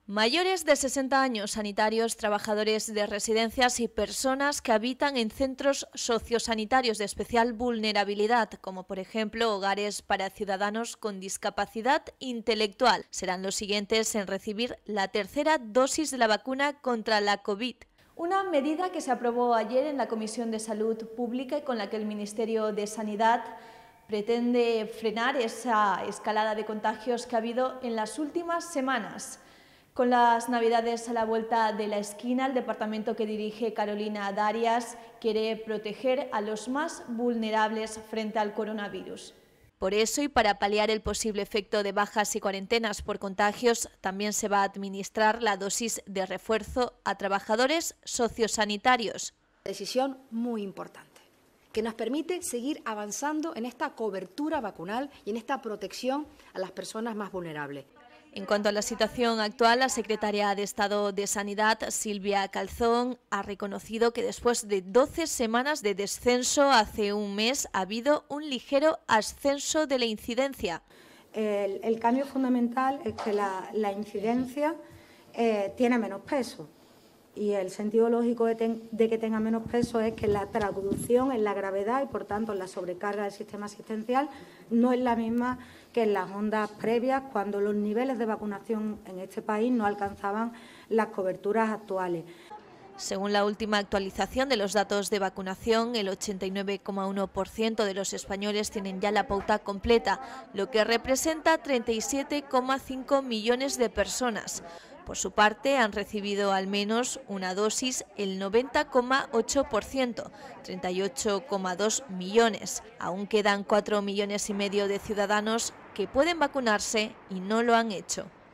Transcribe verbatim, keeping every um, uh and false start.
Mayores de sesenta años, sanitarios, trabajadores de residencias y personas que habitan en centros sociosanitarios de especial vulnerabilidad, como por ejemplo hogares para ciudadanos con discapacidad intelectual, serán los siguientes en recibir la tercera dosis de la vacuna contra la COVID. Una medida que se aprobó ayer en la Comisión de Salud Pública y con la que el Ministerio de Sanidad pretende frenar esa escalada de contagios que ha habido en las últimas semanas. Con las Navidades a la vuelta de la esquina, el departamento que dirige Carolina Darias quiere proteger a los más vulnerables frente al coronavirus. Por eso, y para paliar el posible efecto de bajas y cuarentenas por contagios, también se va a administrar la dosis de refuerzo a trabajadores sociosanitarios. Decisión muy importante, que nos permite seguir avanzando en esta cobertura vacunal y en esta protección a las personas más vulnerables. En cuanto a la situación actual, la secretaria de Estado de Sanidad, Silvia Calzón, ha reconocido que después de doce semanas de descenso hace un mes ha habido un ligero ascenso de la incidencia. El, el cambio fundamental es que la, la incidencia eh, tiene menos peso y el sentido lógico de, ten, de que tenga menos peso es que la traducción en la gravedad y por tanto en la sobrecarga del sistema asistencial no es la misma que en las ondas previas, cuando los niveles de vacunación en este país no alcanzaban las coberturas actuales. Según la última actualización de los datos de vacunación, el ochenta y nueve coma uno por ciento de los españoles tienen ya la pauta completa, lo que representa treinta y siete coma cinco millones de personas. Por su parte, han recibido al menos una dosis el noventa coma ocho por ciento, treinta y ocho coma dos millones. Aún quedan cuatro millones y medio de ciudadanos que pueden vacunarse y no lo han hecho.